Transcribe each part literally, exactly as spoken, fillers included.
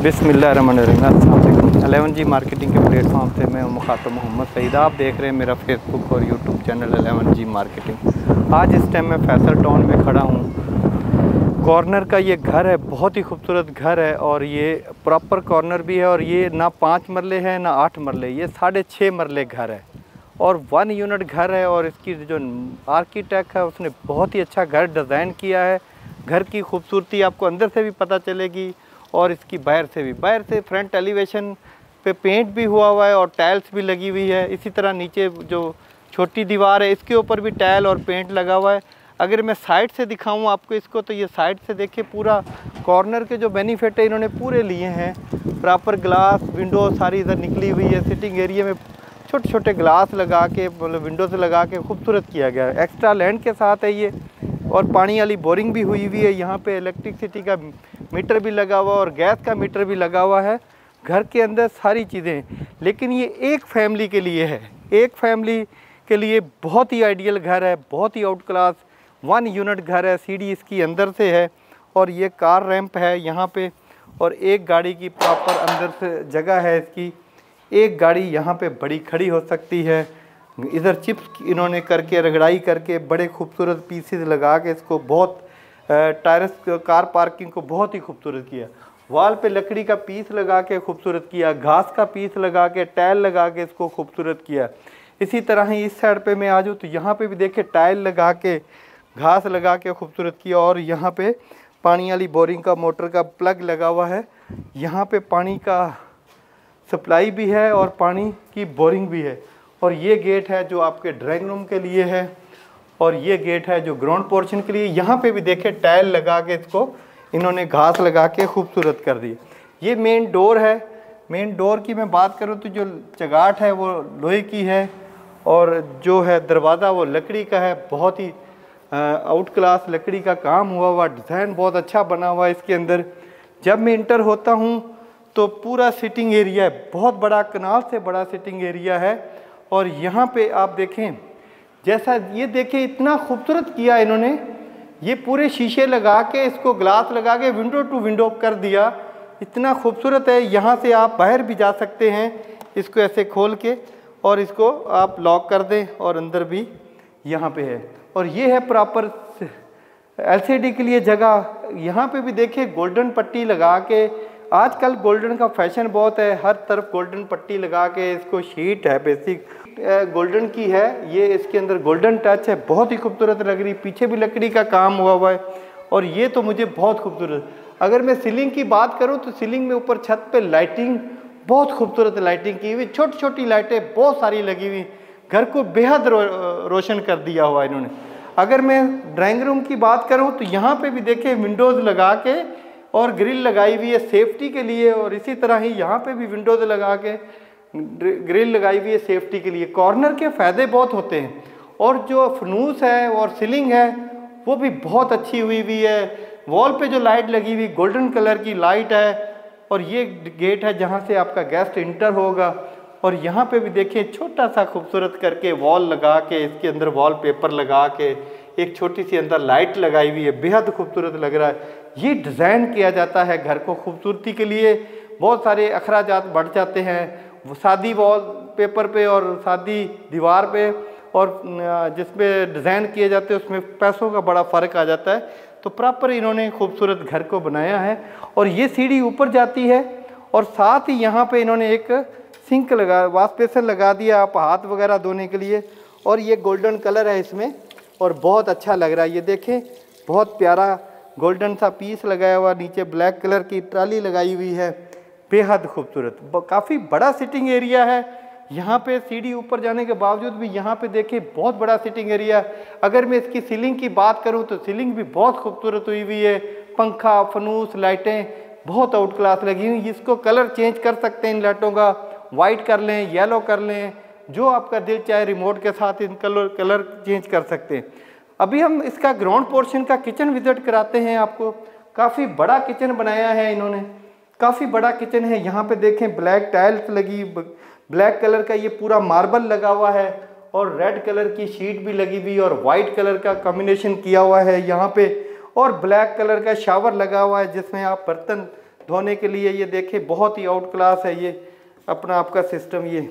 बिस्मिल्लाहिर्रहमानिर्रहीम। अस्सलाम वालेकुम। एलेवन जी मार्केटिंग के प्लेटफॉर्म से मैं मुखातब मोहम्मद सईद, आप देख रहे हैं मेरा फेसबुक और YouTube channel eleven G marketing. आज इस टाइम मैं फैसल टाउन में खड़ा हूँ। कॉर्नर का ये घर है, बहुत ही खूबसूरत घर है और ये प्रॉपर कॉर्नर भी है और ये ना पाँच मरले है ना आठ मरले, ये साढ़े छः मरले घर है और वन यूनिट घर है। और इसकी जो आर्किटेक्ट है उसने बहुत ही अच्छा घर डिज़ाइन किया है। घर की खूबसूरती आपको अंदर से भी पता चलेगी और इसकी बाहर से भी। बाहर से फ्रंट एलिवेशन पे पेंट भी हुआ हुआ है और टाइल्स भी लगी हुई है। इसी तरह नीचे जो छोटी दीवार है इसके ऊपर भी टाइल और पेंट लगा हुआ है। अगर मैं साइड से दिखाऊं आपको इसको, तो ये साइड से देखिए, पूरा कॉर्नर के जो बेनिफिट है इन्होंने पूरे लिए हैं। प्रॉपर ग्लास विंडो सारी इधर निकली हुई है। सिटिंग एरिया में छोटे छोटे ग्लास लगा के, मतलब विंडो से लगा के खूबसूरत किया गया है। एक्स्ट्रा लैंड के साथ है ये और पानी वाली बोरिंग भी हुई हुई है। यहाँ पे इलेक्ट्रिसिटी का मीटर भी लगा हुआ और गैस का मीटर भी लगा हुआ है। घर के अंदर सारी चीज़ें, लेकिन ये एक फैमिली के लिए है। एक फैमिली के लिए बहुत ही आइडियल घर है, बहुत ही आउट क्लास वन यूनिट घर है। सीढ़ी इसकी अंदर से है और ये कार रैंप है यहाँ पे और एक गाड़ी की प्रॉपर अंदर से जगह है इसकी। एक गाड़ी यहाँ पे बड़ी खड़ी हो सकती है। इधर चिप्स इन्होंने करके रगड़ाई करके बड़े खूबसूरत पीसेस लगा के इसको बहुत टायर्स कार पार्किंग को बहुत ही खूबसूरत किया। वॉल पे लकड़ी का पीस लगा के खूबसूरत किया, घास का पीस लगा के, टाइल लगा के इसको खूबसूरत किया। इसी तरह ही इस साइड पे मैं आ जाऊँ तो यहाँ पे भी देखिए टाइल लगा के, घास लगा के खूबसूरत किया। और यहाँ पे पानी वाली बोरिंग का मोटर का प्लग लगा हुआ है। यहाँ पे पानी का सप्लाई भी है और पानी की बोरिंग भी है। और ये गेट है जो आपके ड्राइंग रूम के लिए है और ये गेट है जो ग्राउंड पोर्शन के लिए। यहाँ पे भी देखे टाइल लगा के इसको इन्होंने घास लगा के खूबसूरत कर दी। ये मेन डोर है। मेन डोर की मैं बात करूँ तो जो चगाट है वो लोहे की है और जो है दरवाज़ा वो लकड़ी का है। बहुत ही आउट क्लास लकड़ी का काम हुआ हुआ, डिज़ाइन बहुत अच्छा बना हुआ है इसके अंदर। जब मैं इंटर होता हूँ तो पूरा सिटिंग एरिया है, बहुत बड़ा, कनाल से बड़ा सिटिंग एरिया है। और यहाँ पे आप देखें, जैसा ये देखें इतना खूबसूरत किया इन्होंने। ये पूरे शीशे लगा के, इसको ग्लास लगा के विंडो टू विंडो कर दिया। इतना खूबसूरत है। यहाँ से आप बाहर भी जा सकते हैं इसको ऐसे खोल के और इसको आप लॉक कर दें और अंदर भी यहाँ पे है। और ये है प्रॉपर एलसीडी के लिए जगह। यहाँ पे भी देखिए गोल्डन पट्टी लगा के, आजकल गोल्डन का फैशन बहुत है, हर तरफ गोल्डन पट्टी लगा के इसको शीट है बेसिक गोल्डन की है। ये इसके अंदर गोल्डन टच है, बहुत ही खूबसूरत लग रही। पीछे भी लकड़ी का काम हुआ हुआ है और ये तो मुझे बहुत खूबसूरत। अगर मैं सीलिंग की बात करूं तो सीलिंग में ऊपर छत पे लाइटिंग बहुत खूबसूरत लाइटिंग की हुई, छोटी छोटी लाइटें बहुत सारी लगी हुई, घर को बेहद रो, रोशन कर दिया हुआ इन्होंने। अगर मैं ड्राइंग रूम की बात करूँ तो यहाँ पर भी देखें विंडोज़ लगा के और ग्रिल लगाई हुई है सेफ्टी के लिए। और इसी तरह ही यहाँ पे भी विंडोज लगा के ग्रिल लगाई हुई है सेफ्टी के लिए। कॉर्नर के फ़ायदे बहुत होते हैं और जो फनूस है और सीलिंग है वो भी बहुत अच्छी हुई हुई है। वॉल पे जो लाइट लगी हुई गोल्डन कलर की लाइट है और ये गेट है जहाँ से आपका गेस्ट इंटर होगा। और यहाँ पे भी देखिए छोटा सा खूबसूरत करके वॉल लगा के, इसके अंदर वॉल पेपर लगा के एक छोटी सी अंदर लाइट लगाई हुई है, बेहद खूबसूरत लग रहा है। ये डिज़ाइन किया जाता है घर को खूबसूरती के लिए। बहुत सारे अखराजात बढ़ जाते हैं शादी वॉल पेपर पे और शादी दीवार पे, और जिसमें डिज़ाइन किए जाते हैं उसमें पैसों का बड़ा फ़र्क आ जाता है। तो प्रॉपर इन्होंने खूबसूरत घर को बनाया है। और ये सीढ़ी ऊपर जाती है और साथ ही यहाँ पे इन्होंने एक सिंक लगा, वाश बेसिन लगा दिया आप हाथ वगैरह धोने के लिए। और ये गोल्डन कलर है इसमें और बहुत अच्छा लग रहा है। ये देखें बहुत प्यारा गोल्डन सा पीस लगाया हुआ, नीचे ब्लैक कलर की ट्राली लगाई हुई है, बेहद खूबसूरत। काफ़ी बड़ा सिटिंग एरिया है। यहाँ पे सीढ़ी ऊपर जाने के बावजूद भी यहाँ पे देखिए बहुत बड़ा सिटिंग एरिया। अगर मैं इसकी सीलिंग की बात करूँ तो सीलिंग भी बहुत खूबसूरत हुई हुई है। पंखा, फनूस, लाइटें बहुत आउट क्लास लगी हुई। इसको कलर चेंज कर सकते हैं इन लाइटों का, वाइट कर लें, येलो कर लें, जो आपका दिल चाहे रिमोट के साथ इन कलर कलर चेंज कर सकते हैं। अभी हम इसका ग्राउंड पोर्शन का किचन विजिट कराते हैं आपको। काफ़ी बड़ा किचन बनाया है इन्होंने, काफ़ी बड़ा किचन है। यहाँ पे देखें ब्लैक टाइल्स लगी, ब्लैक कलर का ये पूरा मार्बल लगा हुआ है और रेड कलर की शीट भी लगी हुई और वाइट कलर का कॉम्बिनेशन किया हुआ है यहाँ पे। और ब्लैक कलर का शावर लगा हुआ है जिसमें आप बर्तन धोने के लिए। ये देखें बहुत ही आउट क्लास है ये अपना आपका सिस्टम। ये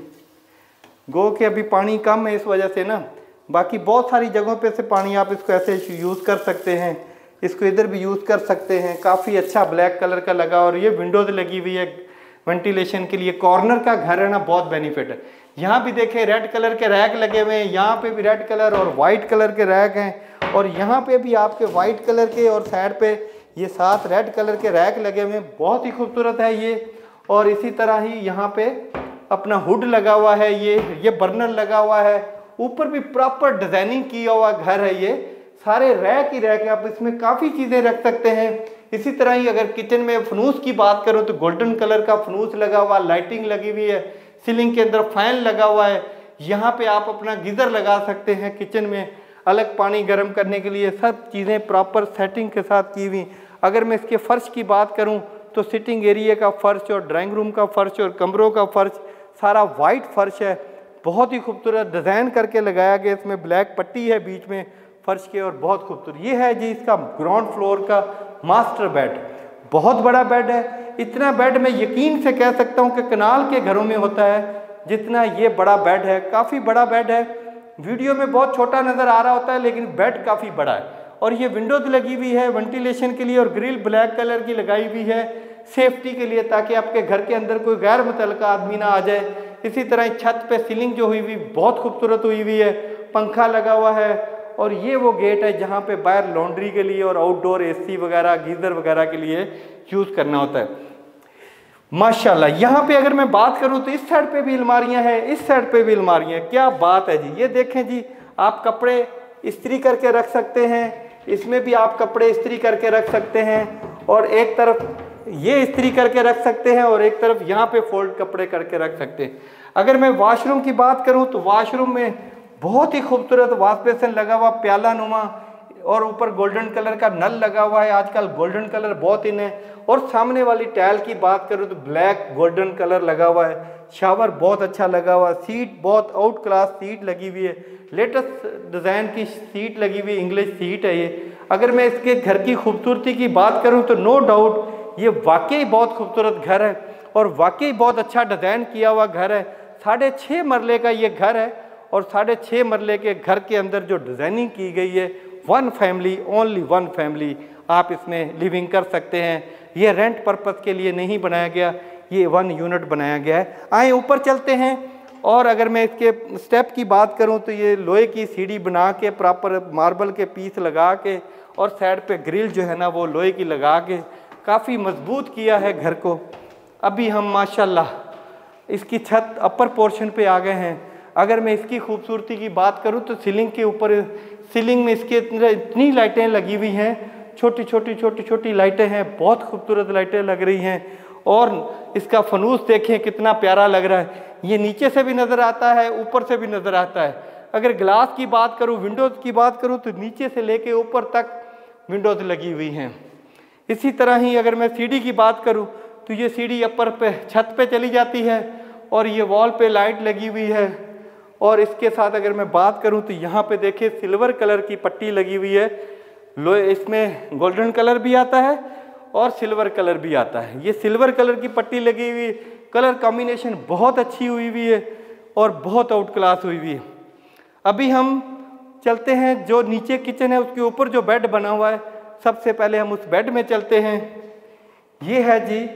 गो के अभी पानी कम है इस वजह से ना, बाकी बहुत सारी जगहों पे से पानी आप इसको ऐसे यूज़ कर सकते हैं, इसको इधर भी यूज़ कर सकते हैं। काफ़ी अच्छा ब्लैक कलर का लगा और ये विंडोज़ लगी हुई है वेंटिलेशन के लिए। कॉर्नर का घर है ना, बहुत बेनिफिट है। यहाँ भी देखें रेड कलर के रैक लगे हुए हैं, यहाँ पे भी रेड कलर और वाइट कलर के रैक हैं, और यहाँ पे भी आपके वाइट कलर के और साइड पे ये सात रेड कलर के रैक लगे हुए हैं, बहुत ही खूबसूरत है ये। और इसी तरह ही यहाँ पे अपना हुड लगा हुआ है, ये ये बर्नर लगा हुआ है, ऊपर भी प्रॉपर डिजाइनिंग किया हुआ घर है। ये सारे रैक ही रैक है, आप इसमें काफ़ी चीज़ें रख सकते हैं। इसी तरह ही अगर किचन में फनूस की बात करो तो गोल्डन कलर का फनूस लगा हुआ, लाइटिंग लगी हुई है, सीलिंग के अंदर फैन लगा हुआ है। यहाँ पे आप अपना गीज़र लगा सकते हैं किचन में, अलग पानी गर्म करने के लिए। सब चीज़ें प्रॉपर सेटिंग के साथ की हुई। अगर मैं इसके फ़र्श की बात करूँ तो सिटिंग एरिया का फ़र्श और ड्राइंग रूम का फ़र्श और कमरों का फ़र्श सारा वाइट फ़र्श है, बहुत ही खूबसूरत डिज़ाइन करके लगाया गया। इसमें ब्लैक पट्टी है बीच में फ़र्श के और बहुत खूबसूरत। ये है जी इसका ग्राउंड फ्लोर का मास्टर बेड, बहुत बड़ा बेड है। इतना बेड मैं यकीन से कह सकता हूँ कि कनाल के घरों में होता है जितना ये बड़ा बेड है। काफ़ी बड़ा बेड है, वीडियो में बहुत छोटा नज़र आ रहा होता है लेकिन बेड काफ़ी बड़ा है। और ये विंडोज लगी हुई है वेंटिलेशन के लिए और ग्रिल ब्लैक कलर की लगाई हुई है सेफ्टी के लिए, ताकि आपके घर के अंदर कोई गैर मुतल्लिका आदमी ना आ जाए। इसी तरह छत पे सीलिंग जो हुई हुई बहुत खूबसूरत हुई हुई है, पंखा लगा हुआ है। और ये वो गेट है जहाँ पे बाहर लॉन्ड्री के लिए और आउटडोर एसी वगैरह गीज़र वगैरह के लिए यूज़ करना होता है। माशाल्लाह यहाँ पे अगर मैं बात करूँ तो इस साइड पे भी अलमारियाँ हैं, इस साइड पे भी अलमारियाँ, क्या बात है जी। ये देखें जी, आप कपड़े इस्त्री करके रख सकते हैं, इसमें भी आप कपड़े इस्त्री करके रख सकते हैं, और एक तरफ ये इस्त्री करके रख सकते हैं और एक तरफ यहाँ पे फोल्ड कपड़े करके रख सकते हैं। अगर मैं वॉशरूम की बात करूँ तो वॉशरूम में बहुत ही खूबसूरत वॉश बेसिन लगा हुआ प्याला नुमा, और ऊपर गोल्डन कलर का नल लगा हुआ है। आजकल गोल्डन कलर बहुत इन है। और सामने वाली टाइल की बात करूँ तो ब्लैक गोल्डन कलर लगा हुआ है। शावर बहुत अच्छा लगा हुआ, सीट बहुत आउट क्लास सीट लगी हुई है, लेटेस्ट डिज़ाइन की सीट लगी हुई इंग्लिश सीट है ये। अगर मैं इसके घर की खूबसूरती की बात करूँ तो नो डाउट ये वाकई बहुत खूबसूरत घर है और वाकई बहुत अच्छा डिज़ाइन किया हुआ घर है। साढ़े छः मरले का ये घर है और साढ़े छः मरले के घर के अंदर जो डिज़ाइनिंग की गई है, one family, only one family आप इसमें लिविंग कर सकते हैं। ये रेंट पर्पस के लिए नहीं बनाया गया, ये वन यूनिट बनाया गया है। आए ऊपर चलते हैं, और अगर मैं इसके स्टेप की बात करूं तो ये लोहे की सीढ़ी बना के प्रॉपर मार्बल के पीस लगा के और साइड पे ग्रिल जो है ना वो लोहे की लगा के काफ़ी मजबूत किया है घर को। अभी हम माशाल्लाह इसकी छत अपर पोर्शन पे आ गए हैं। अगर मैं इसकी खूबसूरती की बात करूं तो सीलिंग के ऊपर, सीलिंग में इसके इतनी लाइटें लगी हुई हैं, छोटी छोटी छोटी छोटी लाइटें हैं, बहुत खूबसूरत लाइटें लग रही हैं। और इसका फनूस देखें कितना प्यारा लग रहा है, ये नीचे से भी नज़र आता है, ऊपर से भी नज़र आता है। अगर ग्लास की बात करूं, विंडोज़ की बात करूं तो नीचे से लेके ऊपर तक विंडोज़ लगी हुई हैं। इसी तरह ही अगर मैं सीढ़ी की बात करूं तो ये सीढ़ी अपर पे छत पे चली जाती है और ये वॉल पे लाइट लगी हुई है। और इसके साथ अगर मैं बात करूं तो यहाँ पे देखिए सिल्वर कलर की पट्टी लगी हुई है, लो इसमें गोल्डन कलर भी आता है और सिल्वर कलर भी आता है। ये सिल्वर कलर की पट्टी लगी हुई, कलर कॉम्बिनेशन बहुत अच्छी हुई हुई है और बहुत आउट क्लास हुई हुई है। अभी हम चलते हैं जो नीचे किचन है उसके ऊपर जो बेड बना हुआ है, सबसे पहले हम उस बेड में चलते हैं। ये है जी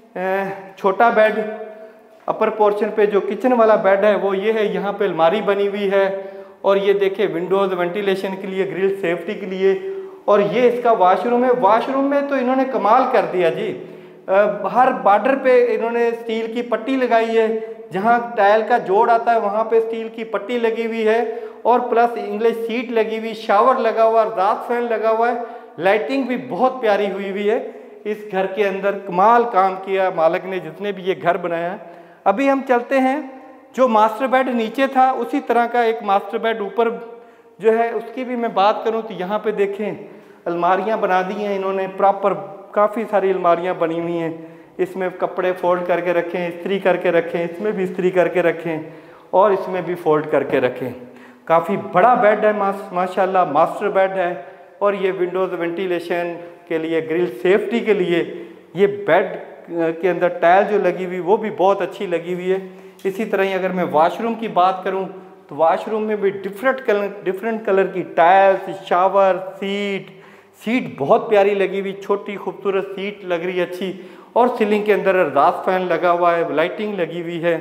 छोटा बेड, अपर पोर्शन पे जो किचन वाला बेड है वो ये है। यहाँ पे अलमारी बनी हुई है और ये देखिए विंडोज़ वेंटिलेशन के लिए, ग्रिल सेफ्टी के लिए। और ये इसका वॉशरूम है। वॉशरूम में तो इन्होंने कमाल कर दिया जी, आ, हर बॉर्डर पे इन्होंने स्टील की पट्टी लगाई है, जहाँ टाइल का जोड़ आता है वहाँ पे स्टील की पट्टी लगी हुई है और प्लस इंग्लिश सीट लगी हुई, शावर लगा हुआ, रात फैन लगा हुआ है, लाइटिंग भी बहुत प्यारी हुई हुई है। इस घर के अंदर कमाल काम किया मालिक ने जिसने भी ये घर बनाया। अभी हम चलते हैं, जो मास्टर बेड नीचे था उसी तरह का एक मास्टर बेड ऊपर जो है उसकी भी मैं बात करूं तो यहाँ पे देखें अलमारियाँ बना दी हैं इन्होंने प्रॉपर, काफ़ी सारी अलमारियाँ बनी हुई हैं। इसमें कपड़े फोल्ड करके रखें, इस्त्री करके रखें, इसमें भी इस्त्री करके रखें और इसमें भी फोल्ड करके रखें। काफ़ी बड़ा बेड है, मास माशाल्लाह मास्टर बेड है। और ये विंडोज़ वेंटिलेशन के लिए, ग्रिल सेफ्टी के लिए ये बेड के अंदर टाइल जो लगी हुई वो भी बहुत अच्छी लगी हुई है। इसी तरह ही अगर मैं वाशरूम की बात करूं तो वाशरूम में भी डिफरेंट कलर डिफरेंट कलर की टाइल्स, शावर, सीट सीट बहुत प्यारी लगी हुई, छोटी खूबसूरत सीट लग रही है अच्छी, और सीलिंग के अंदर एग्जॉस्ट फैन लगा हुआ है, लाइटिंग लगी हुई है।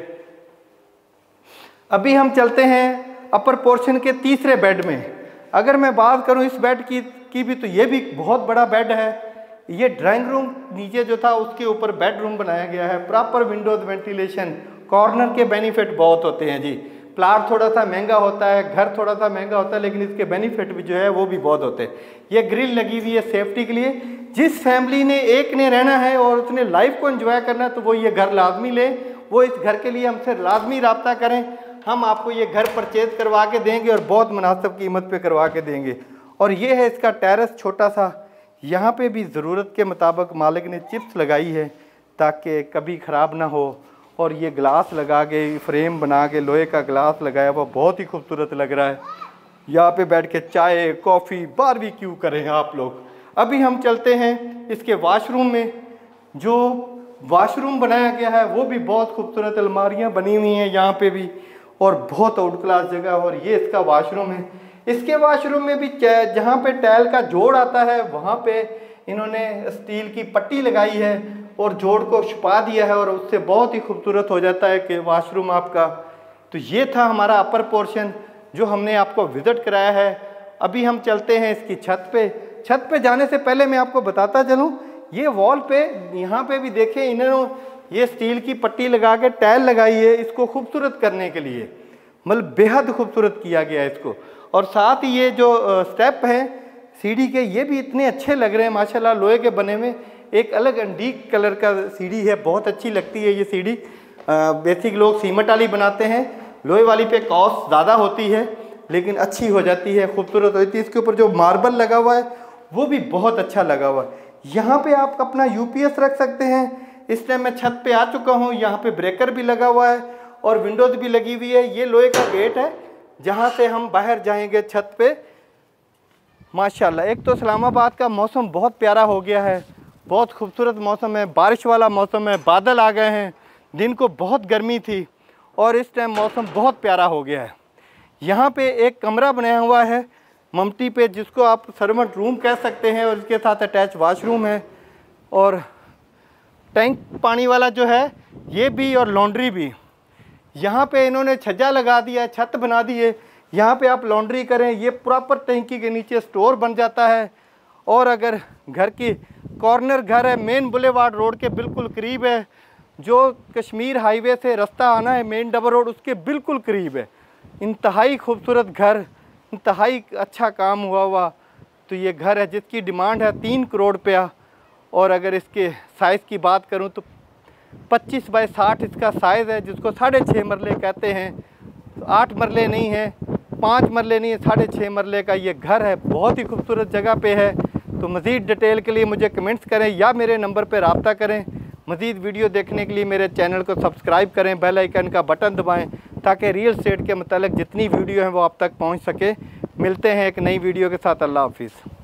अभी हम चलते हैं अपर पोर्शन के तीसरे बेड में। अगर मैं बात करूं इस बेड की की भी तो ये भी बहुत बड़ा बेड है। ये ड्राइंग रूम नीचे जो था उसके ऊपर बेडरूम बनाया गया है। प्रॉपर विंडोज वेंटिलेशन, कॉर्नर के बेनिफिट बहुत होते हैं जी। प्लाट थोड़ा सा महंगा होता है, घर थोड़ा सा महंगा होता है, लेकिन इसके बेनिफिट भी जो है वो भी बहुत होते हैं। ये ग्रिल लगी हुई है सेफ्टी के लिए। जिस फैमिली ने एक ने रहना है और उसने लाइफ को एंजॉय करना है तो वो ये घर लाजमी ले, वो इस घर के लिए हमसे लाजमी रब्ता करें। हम आपको ये घर परचेज करवा के देंगे और बहुत मुनासिब कीमत पे करवा के देंगे। और ये है इसका टेरेस छोटा सा, यहाँ पे भी ज़रूरत के मुताबिक मालिक ने चिप्स लगाई है ताकि कभी ख़राब ना हो। और ये ग्लास लगा के फ्रेम बना के लोहे का ग्लास लगाया हुआ बहुत ही खूबसूरत लग रहा है। यहाँ पे बैठ के चाय कॉफ़ी बारबेक्यू करें आप लोग। अभी हम चलते हैं इसके वाशरूम में। जो वाशरूम बनाया गया है वो भी बहुत खूबसूरत, अलमारियाँ बनी हुई हैं यहाँ पे भी, और बहुत आउट क्लास जगह। और ये इसका वाशरूम है। इसके वाशरूम में भी जहाँ पे टाइल का जोड़ आता है वहाँ पे इन्होंने स्टील की पट्टी लगाई है और जोड़ को छुपा दिया है, और उससे बहुत ही खूबसूरत हो जाता है कि वाशरूम आपका। तो ये था हमारा अपर पोर्शन जो हमने आपको विज़िट कराया है। अभी हम चलते हैं इसकी छत पे। छत पे जाने से पहले मैं आपको बताता चलूँ, ये वॉल पे यहाँ पे भी देखें इन्होंने ये स्टील की पट्टी लगा के टाइल लगाई है इसको खूबसूरत करने के लिए, मतलब बेहद खूबसूरत किया गया है इसको। और साथ ही ये जो स्टेप हैं सीढ़ी के, ये भी इतने अच्छे लग रहे हैं माशाल्लाह, लोहे के बने में। एक अलग एंटीक कलर का सीढ़ी है, बहुत अच्छी लगती है ये सीढ़ी। बेसिक लोग सीमेंट वाली बनाते हैं, लोहे वाली पे कॉस्ट ज़्यादा होती है लेकिन अच्छी हो जाती है, खूबसूरत होती है। इसके ऊपर जो मार्बल लगा हुआ है वो भी बहुत अच्छा लगा हुआ है। यहाँ पे आप अपना यूपीएस रख सकते हैं। इस टाइम मैं छत पे आ चुका हूँ, यहाँ पे ब्रेकर भी लगा हुआ है और विंडोज़ भी लगी हुई है। ये लोहे का गेट है जहाँ से हम बाहर जाएंगे छत पे। माशाल्लाह, एक तो इस्लामाबाद का मौसम बहुत प्यारा हो गया है, बहुत खूबसूरत मौसम है, बारिश वाला मौसम है, बादल आ गए हैं। दिन को बहुत गर्मी थी और इस टाइम मौसम बहुत प्यारा हो गया है। यहाँ पे एक कमरा बनाया हुआ है ममटी पे, जिसको आप सर्वेंट रूम कह सकते हैं, और इसके साथ अटैच वाशरूम है और टैंक पानी वाला जो है ये भी, और लॉन्ड्री भी। यहाँ पे इन्होंने छज्जा लगा दिया है, छत बना दी है, यहाँ पे आप लॉन्ड्री करें। ये प्रॉपर टैंकी के नीचे स्टोर बन जाता है। और अगर घर की कॉर्नर घर है, मेन बुलेवार्ड रोड के बिल्कुल करीब है, जो कश्मीर हाईवे से रास्ता आना है मेन डबल रोड उसके बिल्कुल करीब है। इंतहाई खूबसूरत घर, इंतहाई अच्छा काम हुआ हुआ तो ये घर है, जिसकी डिमांड है तीन करोड़ रुपया। और अगर इसके साइज़ की बात करूँ तो पच्चीस बाई साठ इसका साइज़ है, जिसको साढ़े छः मरले कहते हैं। तो आठ मरले नहीं है, पाँच मरले नहीं है, साढ़े छः मरले का ये घर है। बहुत ही खूबसूरत जगह पे है। तो मज़ीद डिटेल के लिए मुझे कमेंट्स करें या मेरे नंबर पर रब्ता करें। मज़ीद वीडियो देखने के लिए मेरे चैनल को सब्सक्राइब करें, बेल आइकन का बटन दबाएं ताकि रियल एस्टेट के मतलब जितनी वीडियो हैं वो आप तक पहुंच सके। मिलते हैं एक नई वीडियो के साथ। अल्लाह हाफिज़।